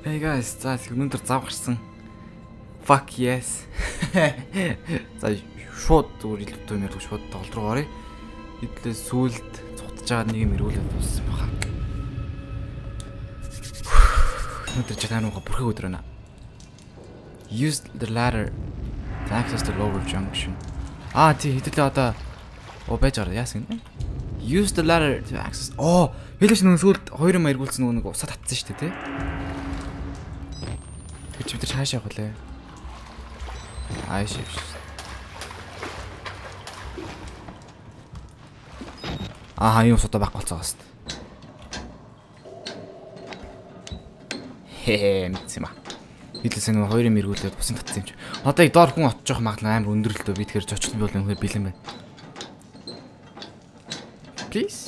Hey guys, за өнөөдөр зав гарсан. Fuck yes. За шууд зүгээр илүү нэр шууд тоглолт руу оръё. Хэдлээ сүулт цутж байгаа нэг юм ирүүлээд дууссан баха. Өнөөдөр чатанууга бүрхэг өдөр байна. Use the ladder to access the lower junction. Тий хэдлээ одоо байж байгаа яасан гэнэ? Use the ladder to access. Хэлээш нэг сүулт 2 юм иргүүлсэн нэг усад татсан шүү дээ, тий? Бид хаашаа явах вэ? Ааш. Юм суда байхгүй болцоо хэвчээ. Мэдсэн юм аа. Хэлээсээ нэг 2 юм эргүүлээд бусан татсан юм чи. Одоо доор хүн отож явах магадлал амар өндөр л дөө. Би тэгэхээр жочхон бол үнэхээр бэлэн байна. Please.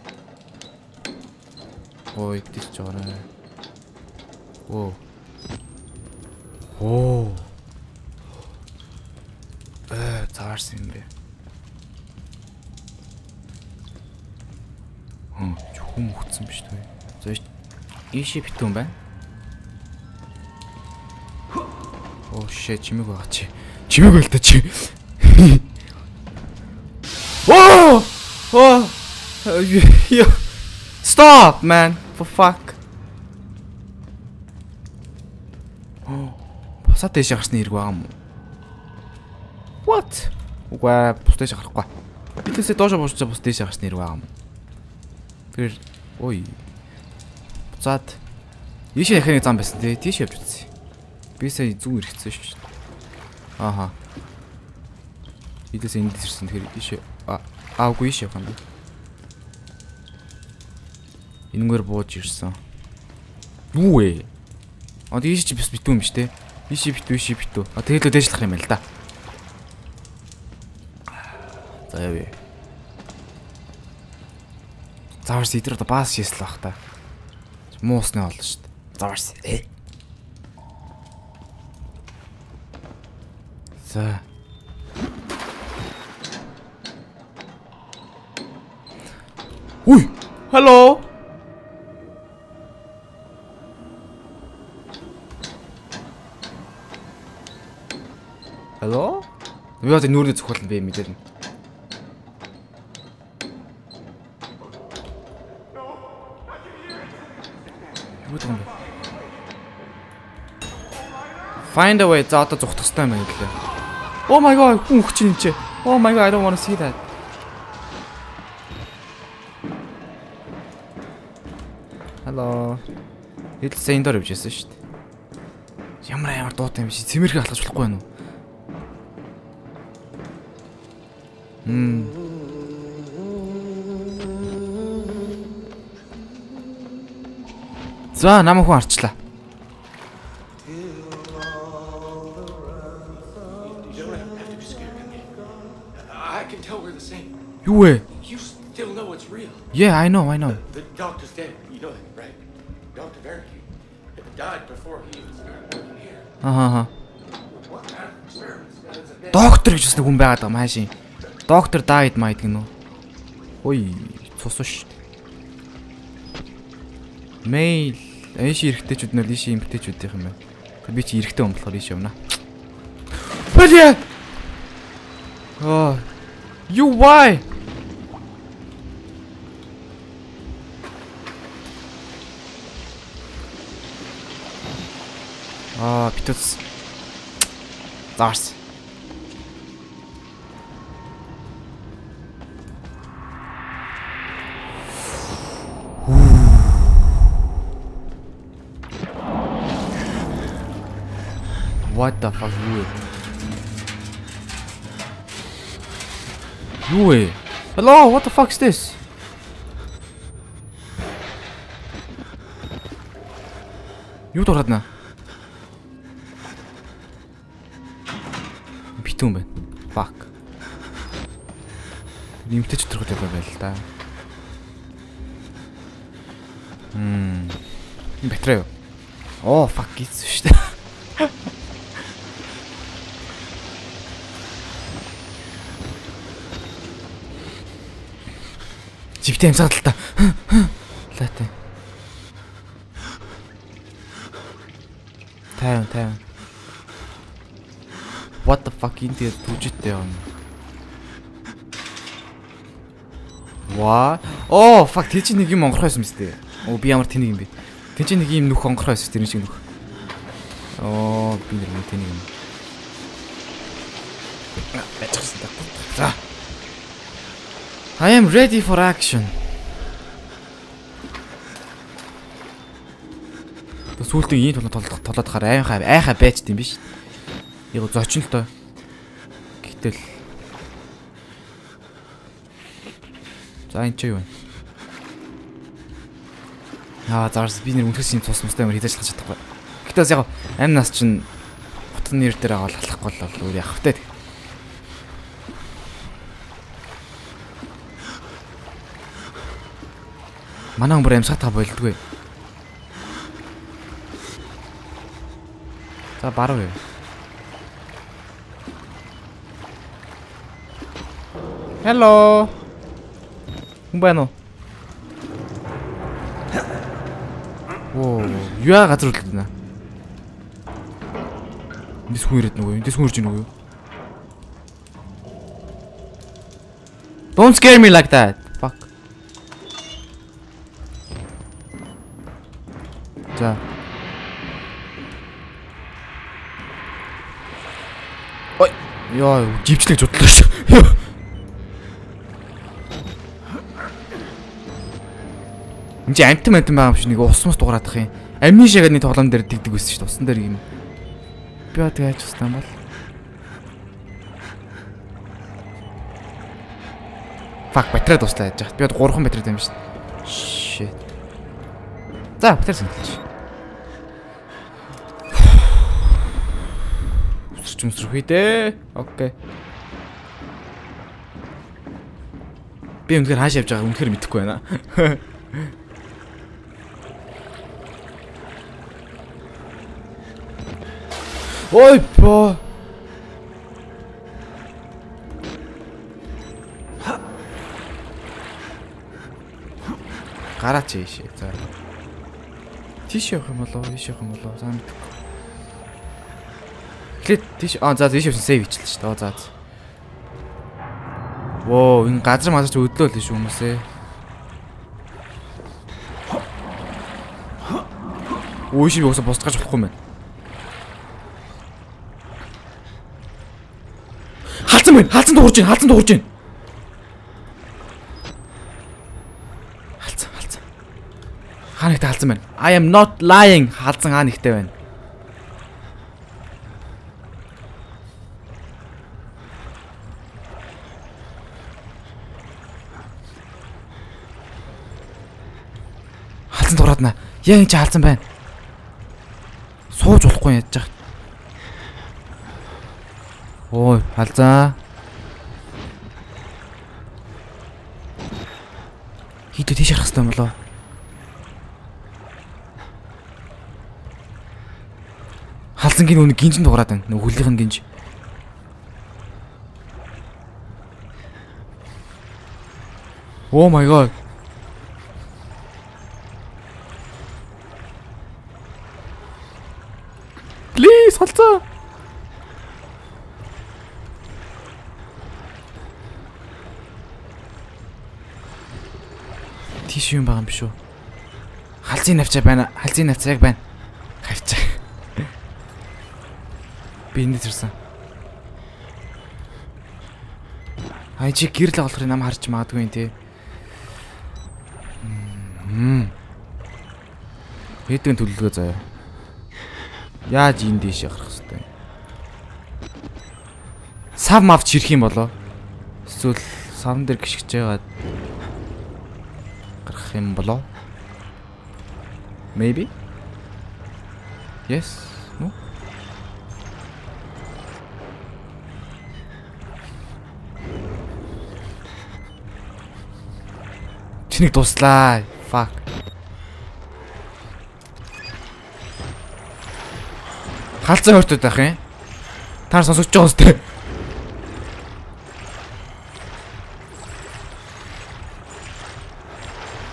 Идэж жаарай. Заарсан юм бэ. Чухам өгцөн биш үү? За ийшээ битүүн байна. Shit, чимэг байгаа чи. Чимэг байл та чи. Stop, man. For fuck. Босоо дэше гарсны хэрэг байгаа юм уу? What? Угаа бус дэше гарахгүй. Бидээсээ доошо буушчаа бус дэше гарсны хэрэг байгаа юм. Тэр буцаад ийшээ яханы зам байсан тий. Тийш явж үзье. Би сая зүүн ирэхсэн шүү дээ. Бидээсээ энд ирсэн тэгэхээр ийшээ үгүй ийшээ явах юм бэ. Энэгээр бууж ирсэн. Юу вэ? Ийш чи бис битүү юм биш те. Ийш битүү. Тэгэлөө дээшлэх юм байл да. За яа. Заварс идэр одоо баас шийслэх бах та. Муусны болно шүү дээ. Заварс. За. Уй! Hello. Hello? Би одоо нүрээ зөвхөлн бэ мэдэрнэ. Find a way. За одоо зүхтах хэрэгтэй юм байна гэлээ. Oh my god, хүн өгч юм чи. Oh my god, I don't want to see that. Hello. Хэлсэн энэ дор явжсэн шүү дээ. Ямар дуутай юм чи. Цэмэрхийг алгаж болохгүй байна уу? За намайг хүн арчлаа. Юу вэ? Yeah, I know. The doctor's dead. You know that, right? Dr. Verity died before he was working here. What kind of experiments? Доктор гэж бас хүн байгаад байгаа маашийн. Доктор died майд гэнэ үү? Цус ш. Мэйл эш эргэжтэйчүүд нэр ийш эмгтэйчүүдийнх юм байна. Би чи эргэтэй хүн болохоор ийш явна. Бэлээ. You why? Битүүс. Заарс. What the fuck you? Hello, what the fuck is this? Юу дураад наа? Битүүн байна. Fuck. Нэмтэч төрхөд байл л да. Бэтрээ. Fuck гэсэн шүү дээ. Живтэй амсаад л та. Лаатай. Тайван. What the fuck энэ түжиттэй юм. Ваа. Оо fuck тэр чинь нэг юм онгорхой байсан мэт. Оо би ямар тэнийг юм бэ? Тэр чинь нэг юм нүх онгорхой байсан тэр шиг нүх. Оо би нэг тэнийг юм. За. I am ready for action. Сүүлдээ ийм толоод хаар айхаа байцд юм биш. Яг зочин л доо. Гэтэл за энэ ч юу вэ? Зарс би нэр үнэхээр шинэ цус мустай амар хийж ажиллах чадахгүй. Гэтээс яг амь нас чинь хотын нэр дээр аваад халахгүй л өөр яах вэ? Манай хүн бүр амьсгатаа болдгоо. За барав юу? Hello. Хүн байна уу? Оо, яа газар үлдэнэ. Эндээс хүн ирээд нүгөө? Эндээс хүн ирж нүгөө? Don't scare me like that. Fuck. За. Ой, яа, живчлэг жудлаа шүү. Энд амтан байгаа юм шиг нэг усмас дугараадах юм. Амны шагааны тоглоом дээр дигдэг байсан шүү дээ. Усан дээр юм. Би одоо яаж устсан бол? Fuck, батарей дуслаа яаж яах. Би одоо 3хан батарей юм шүү дээ. Shit. За, батарей сэнгэлж. Усрч үхээ. Окей. Би үнэхээр хааш явж байгааг үнэхээр мэдэхгүй байна. Ой бо. Гараач ийшээ. За. Тийш явах юм болоо, ийш явах юм болоо. За мэдэхгүй. Эхлээд тийш за тийш явсан сейв хийчихлээ шүү дээ. За. Воо, энэ газар мазарч өдлөө л шүү хүмүүсээ. Өө шиг уусаа босдгаж болохгүй юм байна. Халзан дуурж байна. Халзан. Хаанагтай халзан байна. I am not lying. Халзан хаанагтай байна. Халзан дуурайдна. Яг энэ ч халзан байна. Сууж болохгүй яаж яах. Ой, халзаа. Хитэ тийш харах хэрэгтэй юм болоо. Халзангийн үнэ гинжин дуурайд байна. Нөгөө хүлийнх нь гинж. Oh my god. Please, халзаа. Тийш юм байгаа юм биш үү? Халзын навчаа байна. Халзын навцаа яг байна. Хавчаа. Би энд ирсэн. Ай чи гэрэл болохоор нам харж магадгүй юм тий. Хэдэн төлөвлөгөө заяа. Яаж энэ дэше гарах хэвтэй. Сав мавч ирэх юм болоо. Эсвэл савн дээр гიშгэж байгаад гарах юм болоо. Maybe. Yes. No. Чиний дуслаа. Fuck. Халзаа хөртөд байх юм. Таар сонсогч байгаа үстэй.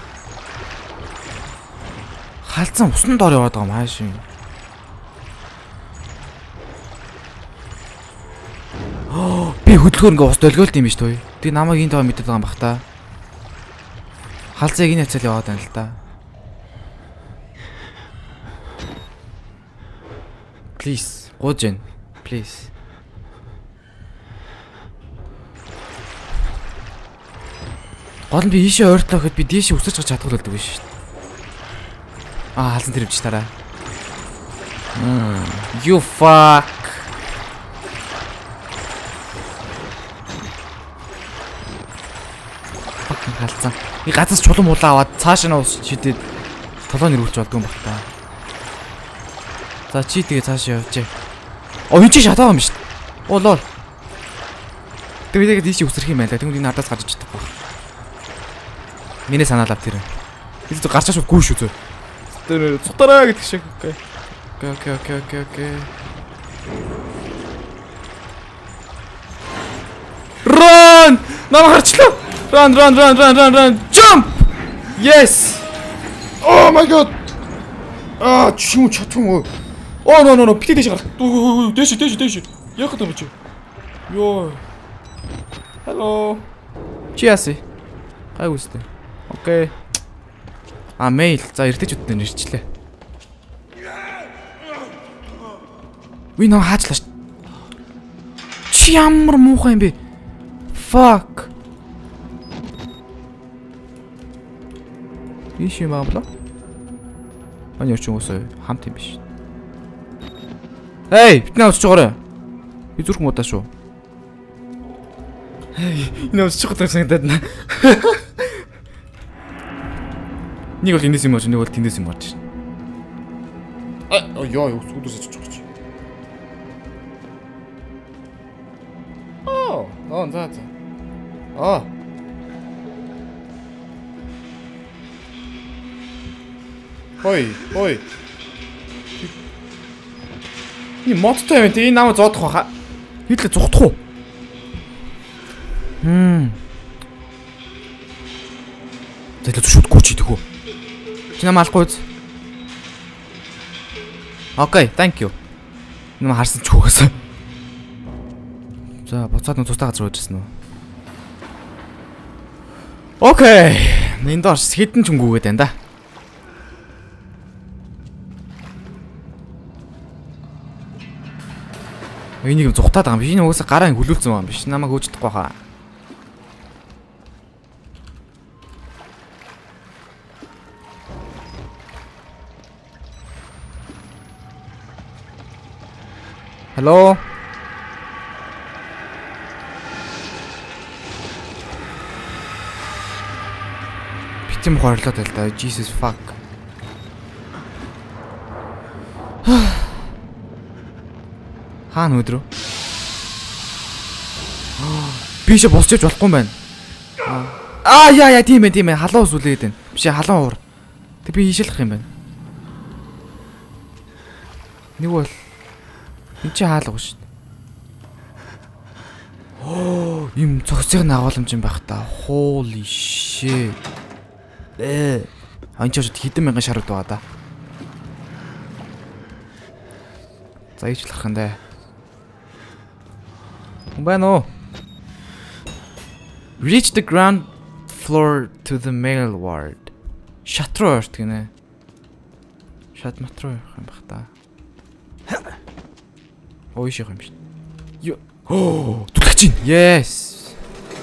Халзан усны доор яваад байгаа юм хааш юм. Би хөдөлгөөр ингээ ус долгиолт юм биш той. Тэг намайг энэ тоо мэдээд байгаа юм бах та. Халзааг энэ хацал яваад байна л да. Please, гоож гэн. Please. Гол нь би ийшээ ойртлоо гэхэд би дээшээ өсөж чад чадахгүй болдог биш шүү дээ. Халзан тэр өвч тараа. You fuck. Fucking халзан. Би газаас чулуун муулаа аваад цааш нь ус шидэд толоо нэрүүлж болдгоо юм баг та. За чи тэгээ цааш явжээ. Энд чи шатаа юм шүү дээ. Лол. Тэгээд дийш үсрэх юм байна. Тэгвэл энэ надаас гарч ичдэг баг. Миний санаалав тэр. Би зөв гарчаа шүү гүү шүү зөө. Тэр цутараа гэдэг шиг. Окей. Run! Нам харчлаа. Run. Jump! Yes. Oh my god. Чим чатгүй. No. Бити дэш гар. Дэш. Яг гэдэг юм чи. Йоо. Hello. Чиаси. Гайгүйстэй. Окей. Мэйл. За эртэжүүдтэй нэрчлээ. Ви нөө хаачлаа ш. Чи ямар муухай юм бэ? Fuck. Иши маблаа. Аний орчин уусаа хамт юм биш. Эй, бид наа усч байгаарай. Би зүрх муудаа шүү. Энэ усч байгаа санагдаад наа. Нэг бол энэс юм аа, нэг бол тэндээс юм гарч шин. Яа, усгуудаас очиж байгаа чи. За. Хой. И моттой юм те энэ намайг зоодох байхаа. Хитлээ зүхдах уу? Тэглээ зүшүүдгүй чи тэгүү. Чи намайг алахгүй үз. Окей, thank you. Намайг харсан ч хөөс. За, буцаад нөө тустай газар уужсэн үү? Окей. Энд доош хэдэн ч өнгөгээд байна да. Энийг зүхтаад байгаа юм биш. Энэ уусаа гараа хөлүүлсэн юм биш. Намайг хөөждөхгүй хаа. Hello. Битэм хорлоод байл да. Jesus fuck. Хаана өдрөө? Бишээ босчиж болохгүй юм байна. Яа тийм ээ. Халуун ус үлээд байна. Биш халуун уур. Тэг би ийшэлэх юм байна. Нэг бол энэ чи хаалга шүү дээ. Им цогцыг нагууламж юм байх та. Holy shit. Анч хэдэн мянган шарууд байгаа да. За ийчлэх юм даа. Bueno. Reach the ground floor to the mail ward. Шатруу орт гинэ. Шат матруу явах юм бах та. Ойших юм биш. Түлхэж ин. Yes.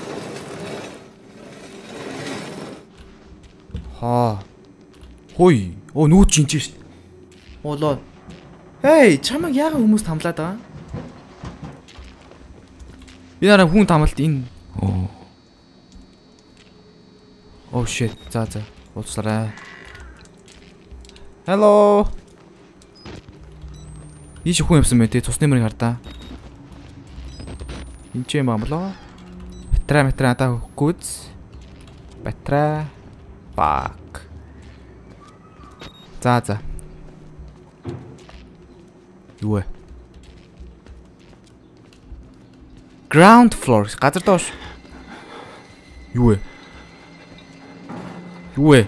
Хой. Нүүч чинь шүү дээ. Лоо. Hey, чамаг яагаад хүмүүс тамлаад байгаа? Би нараа хүн тамалт энэ. Oh shit. За. Уучлаарай. Hello. Ийш хүн явсан мэ тий цусны мөрийг хардаа. Энд ч юм амлаа. Батраа та гүз. Батраа. Fuck. За. Юу вэ? Ground floor. Газар доош. Юу вэ?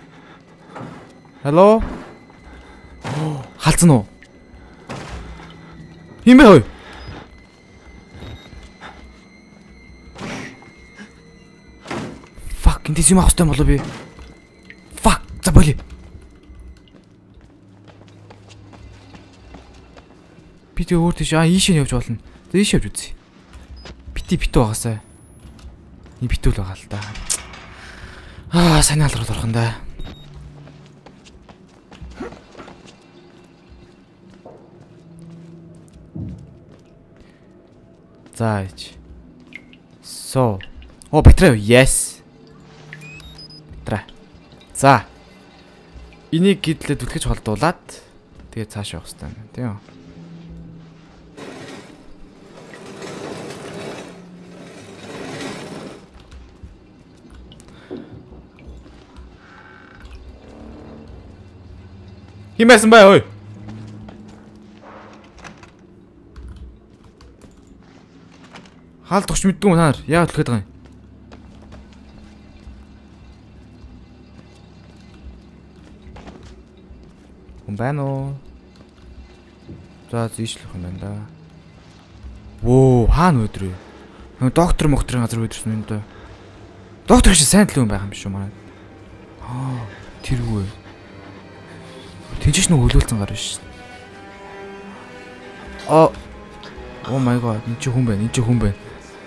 Hello? Халцсан уу? Хин бэ хой? дэс юм авах хэрэгтэй болов би. Fuck. За болий. Би тэг өөр тийш ийшээ явж болно. За ийшээ явж үзье. Битүү байгаасаа. Битүүл байгаа л да. Сайн алруу орхон да. За ич. Бэтрэ. Yes. Бэтрэ. За. Энийг гидлээ түлхэж холдуулаад тэгээ цааш явах хэрэгтэй юм, тийм үү? Химээсэн бай ой. Хаалт тогч мэддэг юм та нар. Яагаад түлхээд байгаа юм? Хүн байна уу? За зийшлэх юм байна да. Воо, хаана өдрөө? Доктор мохтрын газар өдрсөн юм да. Доктор шиг сайн төлөв байгаа юм биш үү манай? Тэргүй. Тэнцэж нэг хөлөөлцөн гар биш. Oh my god, энэ ч хүн байна, энэ ч хүн байна.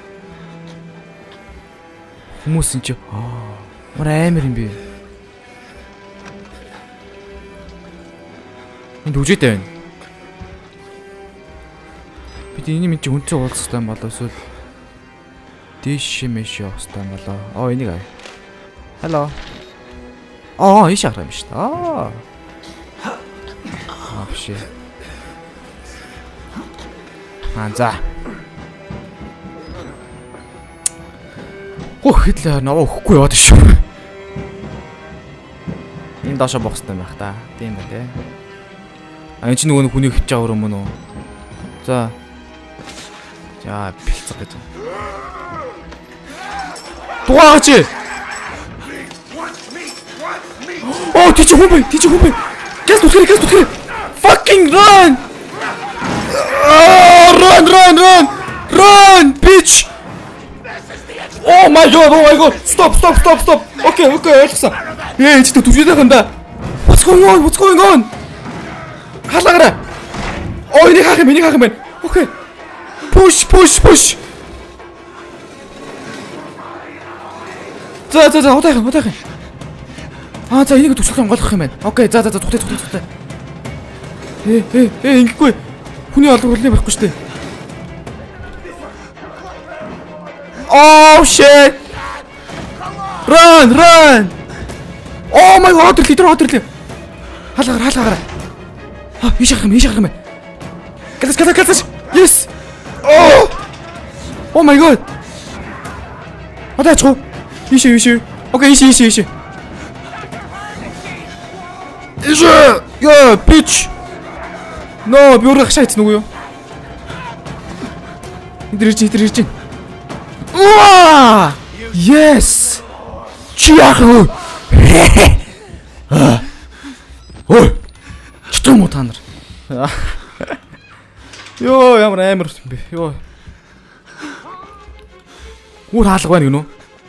Хүмүүс энэ ч мөр амар юм бэ. Энд үжитэй байна. Бид энэ минь чи хүнцээ уулзах хэрэгтэй болоо эсвэл дээш мэш явах хэрэгтэй болоо. Энийг аа. Hello. Ийш харах юм шүү дээ. Биш. За. Хэтлээ наваа өгөхгүй яваад шүү. Энэ доошо бохс юм байх та. Тийм ба тий. Энэ ч нөгөө хүний хөвч байгаа юм уу? За. За, бэлцэг гэж. Тугаач. Тийч хүн бай. Гэс түтгэр. Fucking run! Run, bitch! Oh my god! Stop! Okay, ойлгосон. Чи түвшээд байгаа юм да. What's going on? Халагаарай. Энийг хаах юм байна. Okay. Push. За, удаахан. За, энийг түвшүүлэх онгойлгох юм байна. Okay, за, тухтай. Ингэхгүй. Хүний олонх хүлээн байхгүй шүү дээ. Oh shit. Run. Oh my god, өдөрлөө. Хаалгаараа. Ийш харах юм. Галас. Yes. Oh my god. Атаач. Ийш. Okay, ийш. Yeah, bitch. No, би өөрөө хашаа хийсэн үгүй юу? Идэрч. Yes! Чи яах вэ? Читэн муу та нар. Йоо, ямар амар юм бэ? Йоо. Үр хаалга байна гинөө.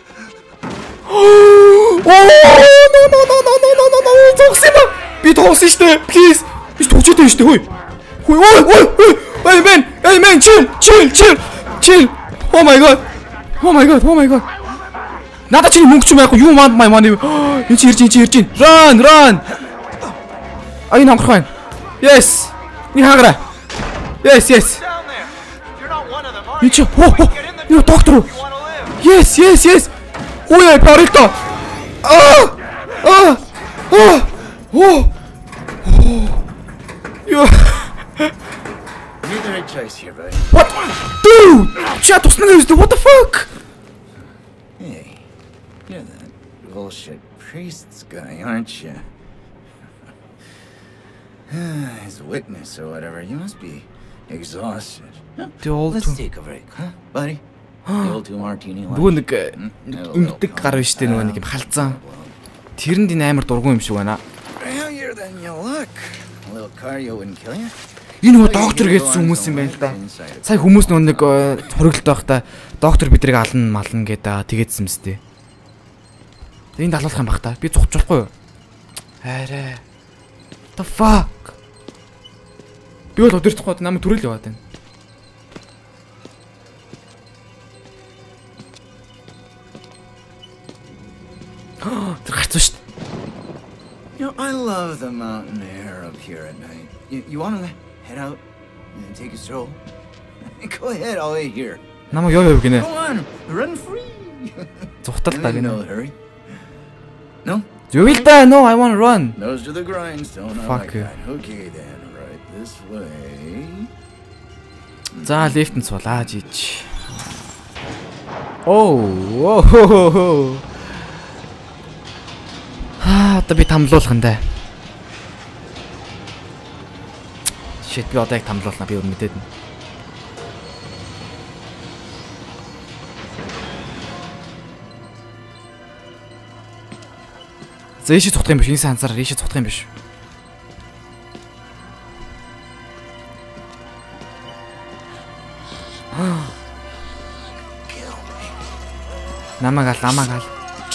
No. Зогсоё. Би тоосон штэ. Please. Би төвчтэй штэ. Ой, man, chill. Oh my god. Надад чиний мөнгө ч байхгүй. You want my money? Энд чи ирж. Run. Энэ хангах байна. Yes. Ни хаагаарай. Yes. Энд чи юу доктор? Yes. Ой, парилто. Yo. You're the right choice here, buddy. What? Dude! What the fuck? Hey, you're that bullshit priest's guy, aren't you? His witness or whatever. You must be exhausted. Let's take a break, huh, buddy? The old 2 martini. Нөгөө нэг ингэдэг гар биш үү нөгөө нэг юм халзан. Тэрэнд энэ амар дургуун юм шиг байна. Healthier than you look. A little cardio wouldn't kill you. Энэ нөгөө доктор гэсэн хүмүүс юм байна л да. Сая хүмүүс нөгөө нэг хориглолт байхдаа доктор бидрийг мална гэдэг тэгээдсэн мэт. Энэ далуулах юм бах та. Би зогч болохгүй юу? Арай. The fuck. Би бол өдөртөхгүй намайг түрэл яваад байна. Тэр гацсан шүү дээ. You know, I love the mountain air up here at night. You want to head out and take a stroll? Go ahead, I'll wait here. Намайг яа гинэ. Go on, run free. Зүхтал та No гинэ. hurry. No? You will die. No, I want to run. Nose to the grindstone. I Fuck like you. that. Okay then, right this way. За лефтэн суулаа жиж. Оо. Одоо би тамлуулах нь даа. Shit би одоо яг тамлуулна би өөр мэдээд нь. За ийшээ цухтах юм биш. Энэ сансараар ийшээ цухтах юм биш. Намайг ал.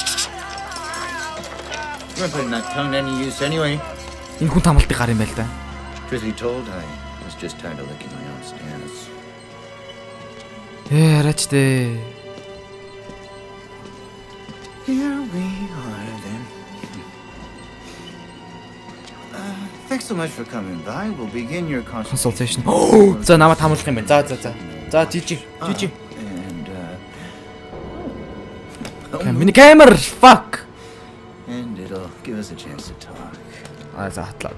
You're putting that tongue to any use anyway. Энэ хүн тамалтыг гар юм байл да. Truth be told, I was just tired of licking my own stance. Араач дээ. Here we are then. Thanks so much for coming by. We'll begin your Consultation. За намайг тамуулах юм байна. За. За жижиг. And Миний камер fuck. and it'll give us a chance to talk. За хатлаа.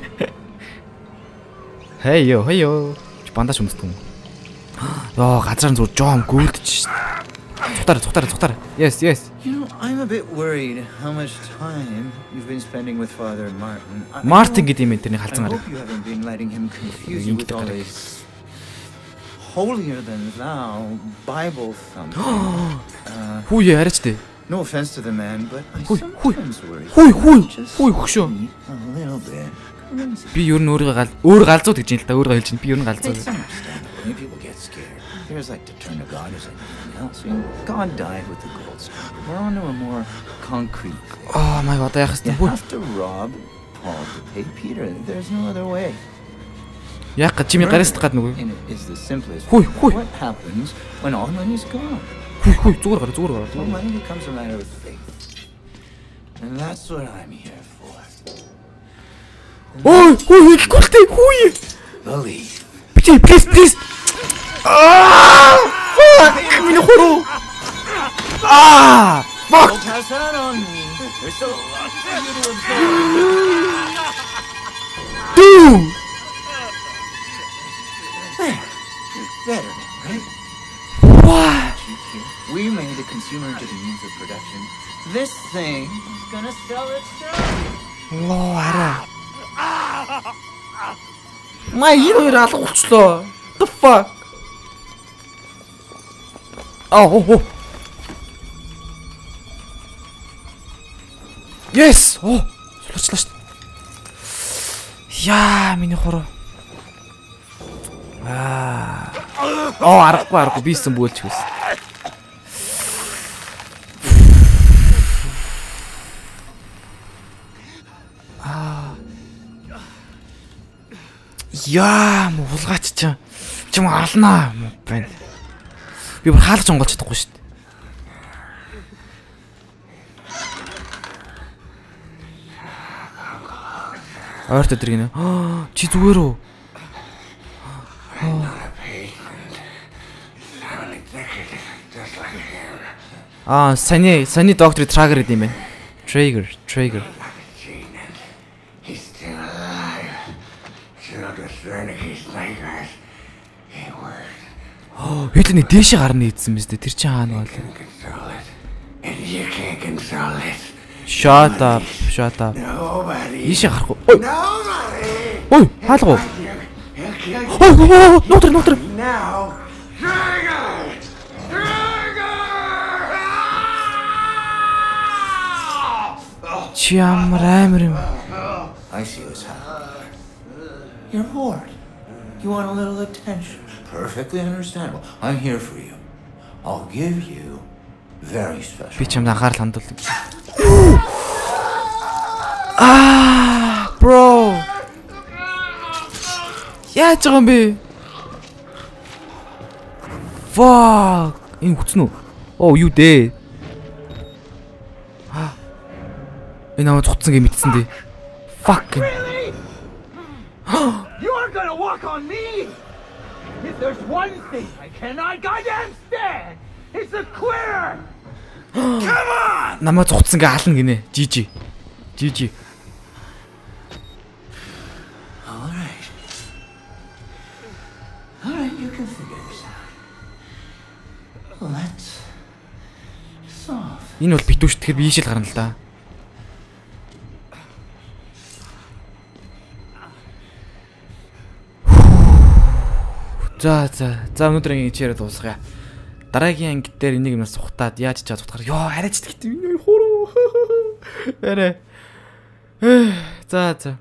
Hey yo. Бандаж өмсдөг юм. Йоо газар зүр жоом гүйлдэж. Цухтаар. Yes. You know, I'm a bit worried how much time you've been spending with Father Martin. Мартин гэдэг юм тэрний I халзан гараа. hope you haven't been letting him confuse you with all this holier than thou Bible thumping. Хүү яриач дээ. No offense to the man, but I Hui. sometimes worry. Hui, Just хөшөө. need a little bit. Би ер нь өөр галзуу гэж юм л да. Өөрөө хэлж байна. Би ер нь галзуу. It's understandable. Many people get scared. There's like to turn to God as anything else. I mean, God died with the gold standard. We're on to a more concrete goal. Oh my god, яах You вэ? have to rob Paul to pay Peter. There's no other way. Яах гэж чимээ гаристах гад нүгөө. And it is the simplest. Hui. What happens when all money's gone? Хүй зүгээр Well, гараа. money becomes a matter of faith. And that's what I'm here for. Хүй ихгүүлтэй хүй. Believe. Please. Fuck! Миний хуруу. Fuck! Don't pass that on me. There's still a lot for you to absorb. Dude! There. You're better, right? What? We made a consumer into the means of production. This thing is gonna sell itself. Лоо арай. Маа юу алга болчлоо. The fuck? Oh. Yes. Сулаачлаа шүү. Яа, миний хуруу. Арахгүй бийсэн бүгэлч хүс. Яа, муулгаач чим алнаа байна. Би бүр хаалж онгоолж чадахгүй шүү дээ. Ойрт өдөр гинэ. Чи зүгээр үү? Сани доктор Трагер гэдэг юм байна. Trigger. He's still alive. Still discerning his nightmares. He worked. Хэдэн дээшээ гарна ийдсэн мэт тэр чинь хаана бол. Control it. And you can't control it. Shut up. Nobody. Ийшээ гарахгүй. Nobody. Ой, хаалгуу. Нутар. Now. Trigger! Чи ямар амар юм. I see what's happening. You're bored. You want a little attention. Perfectly understandable. I'm here for you. I'll give you very special. Би ч юм анхаарал хандуулдаг. Bro. Яаж байгаа юм бэ? Fuck. Энэ хүчнүү. Оо юу дээ? Энэ аваа цуцсан гэж мэдсэн дээ. Fuck. You aren't gonna walk on me! If there's one thing I cannot goddamn stand, it's a quitter! Come on! Намаа цуцсан гэж ална гинэ. GG. GG. Alright. Alright, you can figure this out. Let's solve. Энэ бол битүүш тэгэхээр би ийшэл гарна л да. За өнөөдрийн хичээлээ дуусгая. Дараагийн анги дээр энийг юмас сухтаад яаж ч чадхаар ёо арайч гэдэг энэ хуруу. Арай. За.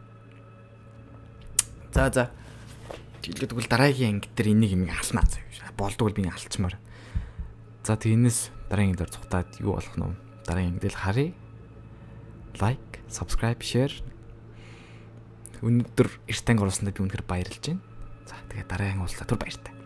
Жилгээд тэгвэл дараагийн анги дээр энийг юм алснаа. Болдгоо би алчмаар. За тэгнээс дараагийн дээр сухтаад юу болох нь вэ? Дараагийн анги дээр харъя. Like, subscribe, share. Өнөөдөр эртэнг оруулсандаа би үнэхээр баярлж байна. За тэгээ дараагийн уулзлаа түр баяртай.